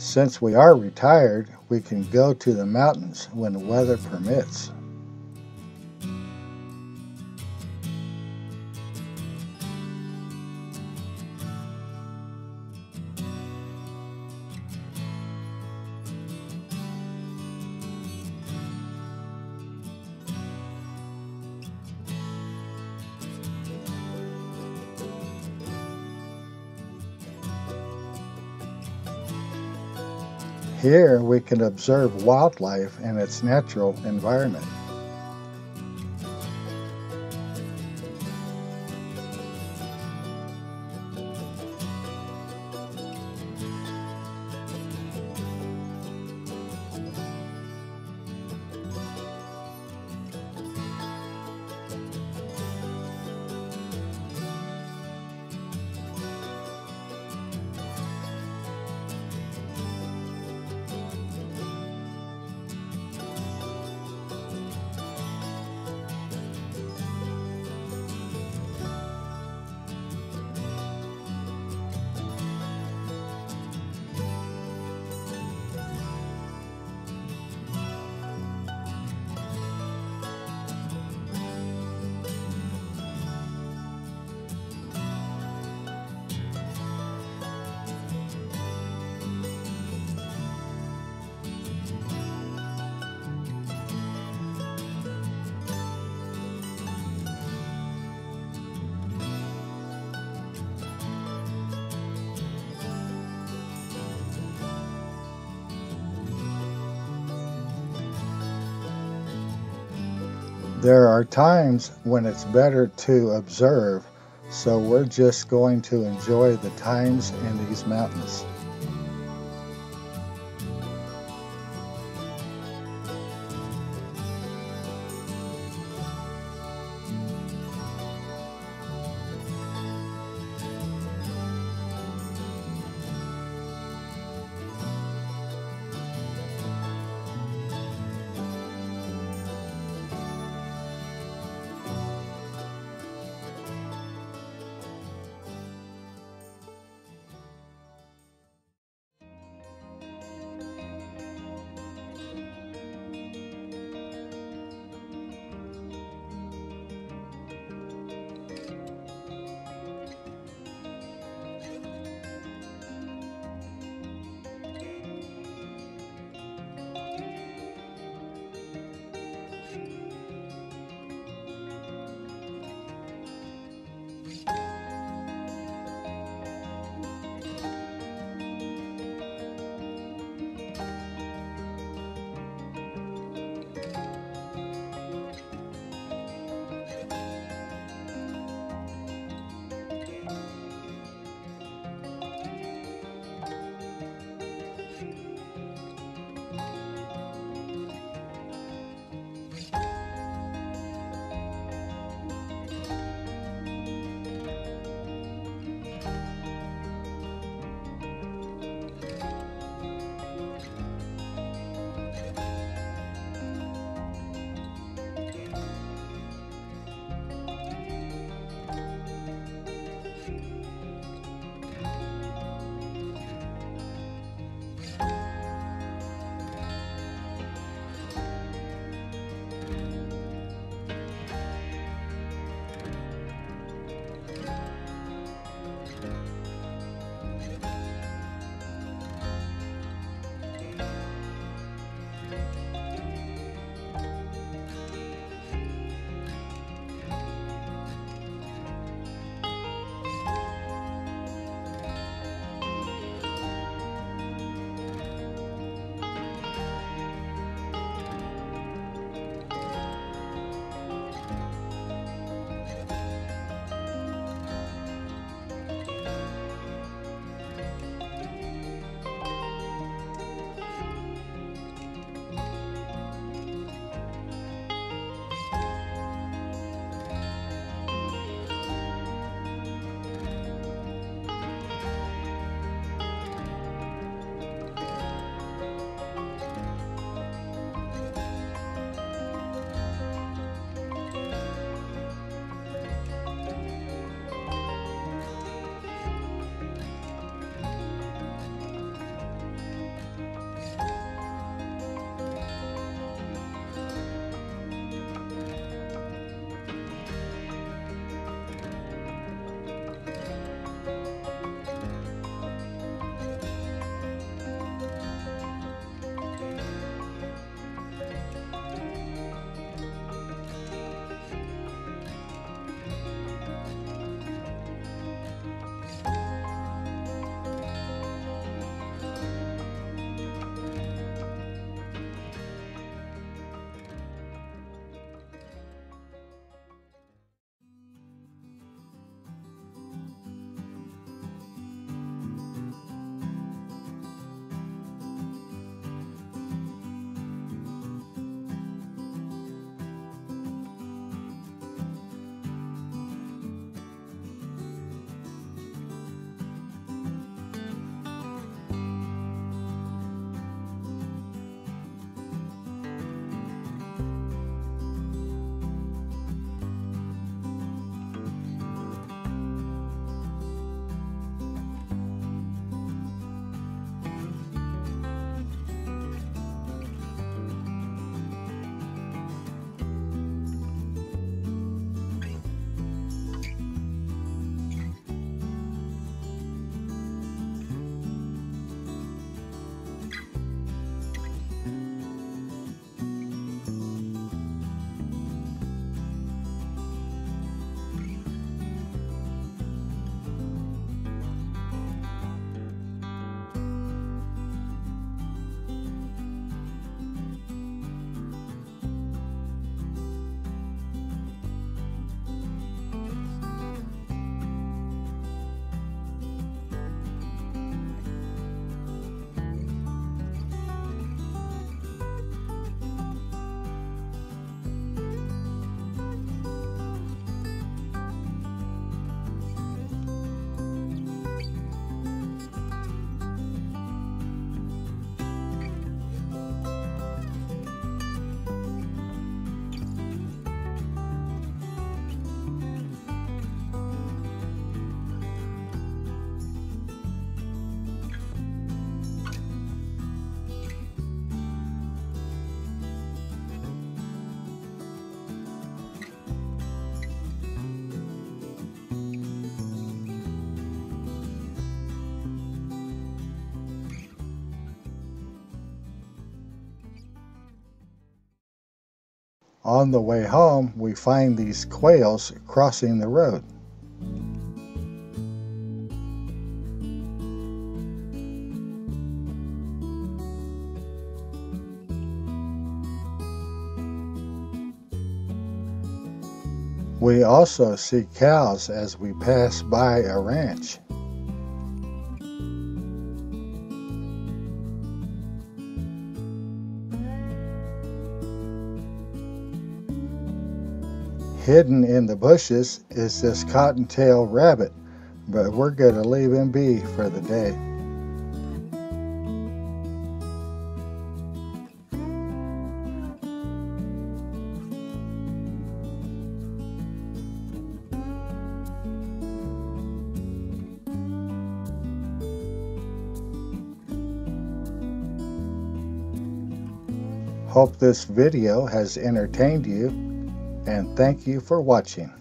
Since we are retired, we can go to the mountains when the weather permits. Here we can observe wildlife in its natural environment. There are times when it's better to observe, so we're just going to enjoy the times in these mountains. On the way home, we find these quails crossing the road. We also see cows as we pass by a ranch. Hidden in the bushes is this cottontail rabbit, but we're going to leave him be for the day. Hope this video has entertained you, and thank you for watching.